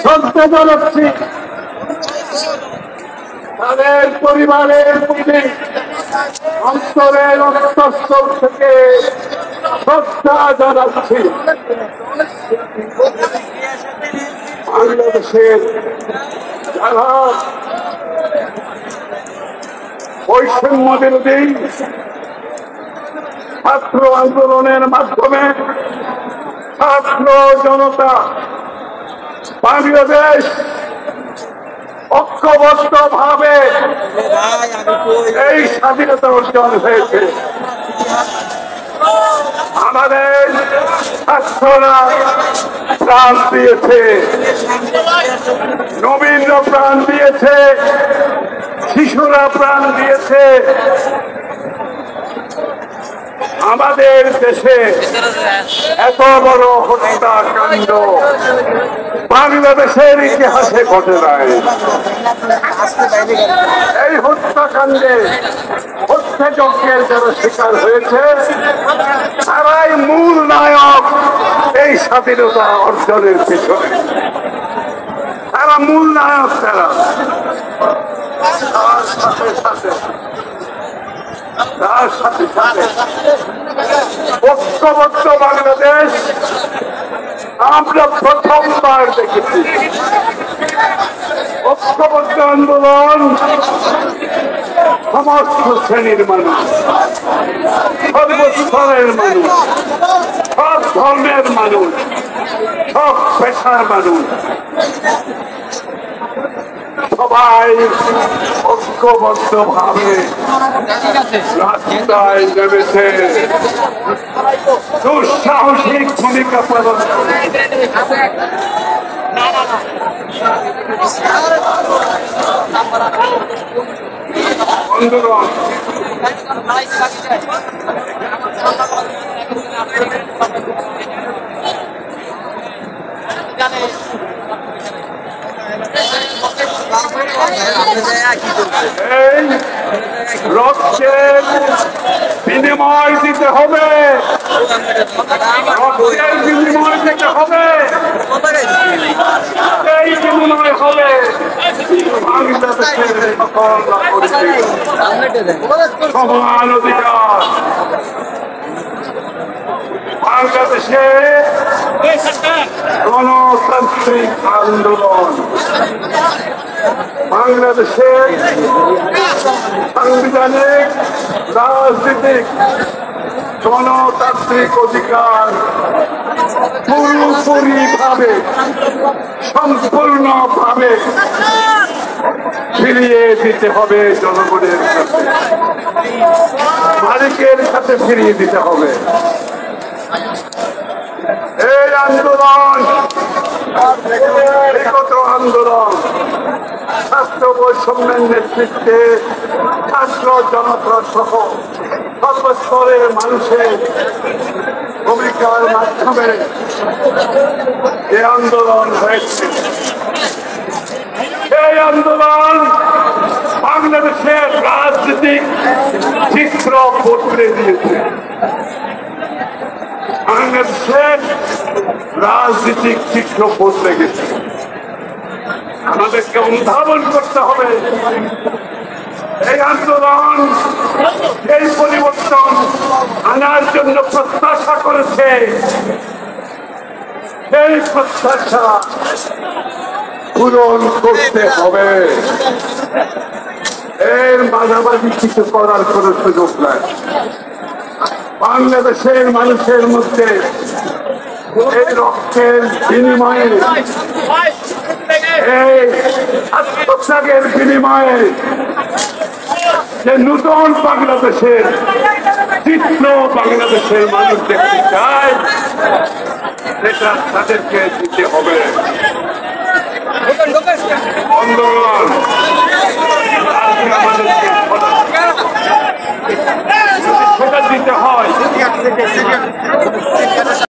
শ্রদ্ধা জানাচ্ছি। তাদের পরিবারের প্রতি অন্তরের অন্তঃস্থল থেকে শ্রদ্ধা জানাচ্ছি। বাংলাদেশের যারা বৈষম্য বিরোধী ছাত্র আন্দোলনের মাধ্যমে ছাত্র জনতা বাংলাদেশ ঐক্যবদ্ধ ভাবে এই স্বাধীনতা অর্জন হয়েছে। আমাদের ছাত্ররা প্রাণ দিয়েছে, নবীন প্রাণ দিয়েছে, শিশুরা প্রাণ দিয়েছে। আমাদের দেশে এত বড় হত্যাকাণ্ড বাংলাদেশের ইতিহাসে ঘটে নাই। এই হত্যাকাণ্ডে হত্যাযজ্ঞের যারা শিকার হয়েছে তারাই মূল নায়ক। এই স্বাধীনতা অর্জনের পিছনে তারা মূল নায়ক। তার সাথে সাথে ঐক্যবদ্ধ বাংলাদেশ আমরা প্রথমবার দেখেছি। ঐক্যবদ্ধ আন্দোলন সমস্ত শ্রেণীর মানুষ, সর্বস্তরের মানুষ, সব ধর্মের মানুষ, সব পেশার মানুষ সবাই ঐক্যবদ্ধ ভাবে রাস্তায় নেমেছে, দুঃসাহসিক ভূমিকা পালন করে। বন্ধুগণ, এই রক্তের বিনিময় দিতে হবে, রক্তের বিনিময় দিতে হবে, এই বিনিময় হবে বাংলাদেশের সকল নাগরিকের সমান অধিকার। বাংলাদেশে গণতান্ত্রিক আন্দোলন, বাংলাদেশের সাংবিধানিক রাজনীতিক গণতান্ত্রিক অধিকার পুরোপুরিভাবে সম্পূর্ণভাবে ফিরিয়ে দিতে হবে জনগণের কাছে, মালিকের কাছে ফিরিয়ে দিতে হবে। এই আন্দোলন বিগত আন্দোলন ছাত্র বৈষম্যের নেতৃত্বে ছাত্র জনতা সহ সর্বস্তরের মানুষের ভূমিকার মাধ্যমে এই আন্দোলন হয়েছে। এই আন্দোলন বাংলাদেশের রাজনৈতিক চিত্র বদলে দিয়েছে। বাংলাদেশের রাজনৈতিক চিত্র বদলে গেছে। আমাদেরকে অনুধাবন করতে হবে এই আন্দোলন এই পরিবর্তন আনার জন্য প্রত্যাশা করেছে। সেই প্রত্যাশা পূরণ করতে হবে। এর মাঝামাঝি কিছু করার কোনো সুযোগ নাই। বাংলাদেশের মানুষের মধ্যে এই রক্তের বিনিময়ে, এই আত্মত্যাগের বিনিময়ে যে নতুন বাংলাদেশের চিত্র বাংলাদেশের মানুষ দেখতে চায়, সেটা তাদেরকে দিতে হবে।